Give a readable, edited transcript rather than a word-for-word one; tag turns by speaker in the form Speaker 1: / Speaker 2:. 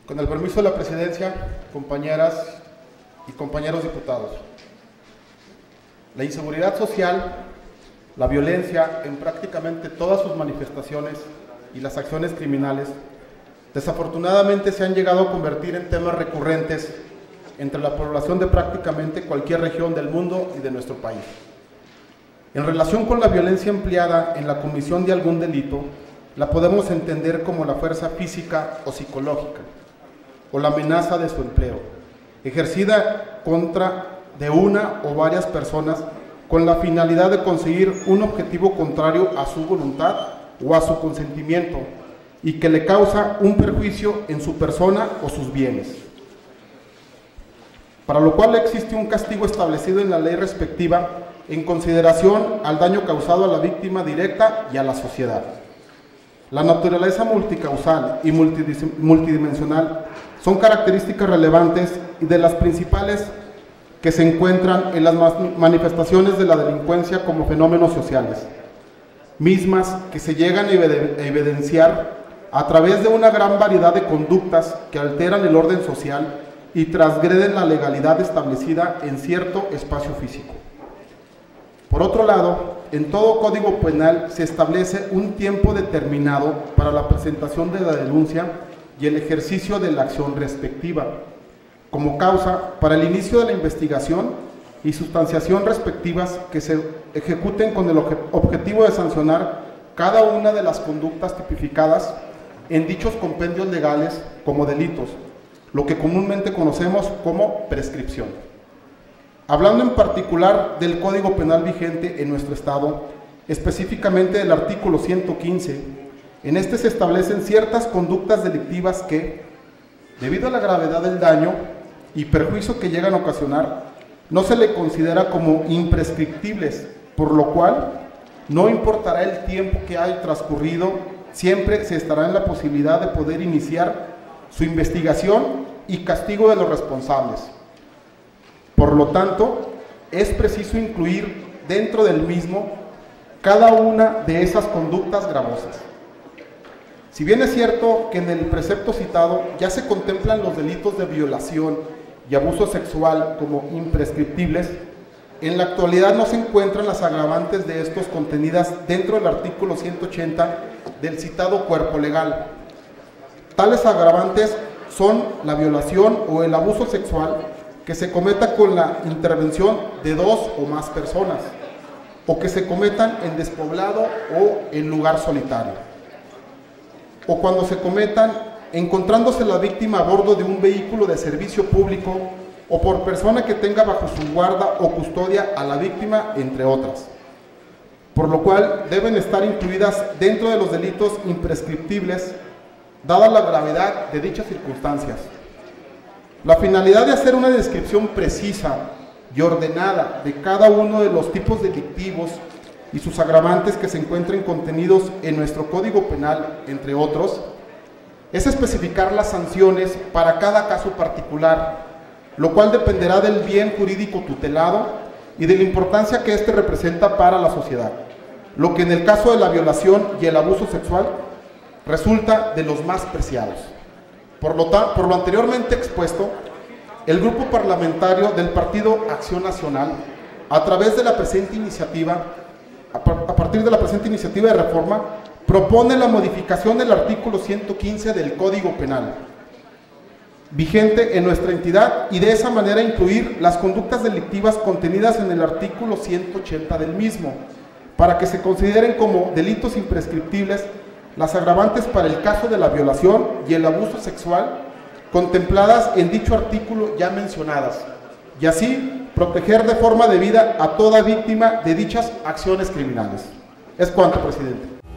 Speaker 1: Con el permiso de la presidencia, compañeras y compañeros diputados, la inseguridad social, la violencia en prácticamente todas sus manifestaciones y las acciones criminales, desafortunadamente se han llegado a convertir en temas recurrentes entre la población de prácticamente cualquier región del mundo y de nuestro país. En relación con la violencia empleada en la comisión de algún delito, la podemos entender como la fuerza física o psicológica, o la amenaza de su empleo, ejercida contra de una o varias personas con la finalidad de conseguir un objetivo contrario a su voluntad o a su consentimiento y que le causa un perjuicio en su persona o sus bienes, para lo cual existe un castigo establecido en la ley respectiva en consideración al daño causado a la víctima directa y a la sociedad. La naturaleza multicausal y multidimensional son características relevantes y de las principales que se encuentran en las manifestaciones de la delincuencia como fenómenos sociales, mismas que se llegan a evidenciar a través de una gran variedad de conductas que alteran el orden social y transgreden la legalidad establecida en cierto espacio físico. Por otro lado, en todo código penal se establece un tiempo determinado para la presentación de la denuncia y el ejercicio de la acción respectiva, como causa para el inicio de la investigación y sustanciación respectivas que se ejecuten con el objetivo de sancionar cada una de las conductas tipificadas en dichos compendios legales como delitos, lo que comúnmente conocemos como prescripción. Hablando en particular del Código Penal vigente en nuestro Estado, específicamente del artículo 115, en este se establecen ciertas conductas delictivas que, debido a la gravedad del daño y perjuicio que llegan a ocasionar, no se le considera como imprescriptibles, por lo cual no importará el tiempo que haya transcurrido, siempre se estará en la posibilidad de poder iniciar su investigación y castigo de los responsables. Por lo tanto, es preciso incluir dentro del mismo cada una de esas conductas gravosas. Si bien es cierto que en el precepto citado ya se contemplan los delitos de violación y abuso sexual como imprescriptibles, en la actualidad no se encuentran las agravantes de estos contenidas dentro del artículo 180 del citado cuerpo legal. Tales agravantes son la violación o el abuso sexual que se cometa con la intervención de dos o más personas, o que se cometan en despoblado o en lugar solitario, o cuando se cometan encontrándose la víctima a bordo de un vehículo de servicio público o por persona que tenga bajo su guarda o custodia a la víctima, entre otras, por lo cual deben estar incluidas dentro de los delitos imprescriptibles, dada la gravedad de dichas circunstancias. La finalidad de hacer una descripción precisa y ordenada de cada uno de los tipos delictivos y sus agravantes que se encuentren contenidos en nuestro Código Penal, entre otros, es especificar las sanciones para cada caso particular, lo cual dependerá del bien jurídico tutelado y de la importancia que éste representa para la sociedad, lo que en el caso de la violación y el abuso sexual resulta de los más preciados. Por lo anteriormente expuesto, el grupo parlamentario del Partido Acción Nacional, a través de la presente iniciativa, a partir de la presente iniciativa de reforma, propone la modificación del artículo 115 del Código Penal, vigente en nuestra entidad, y de esa manera incluir las conductas delictivas contenidas en el artículo 180 del mismo, para que se consideren como delitos imprescriptibles las agravantes para el caso de la violación y el abuso sexual contempladas en dicho artículo ya mencionadas, y así proteger de forma debida a toda víctima de dichas acciones criminales. Es cuanto, presidente.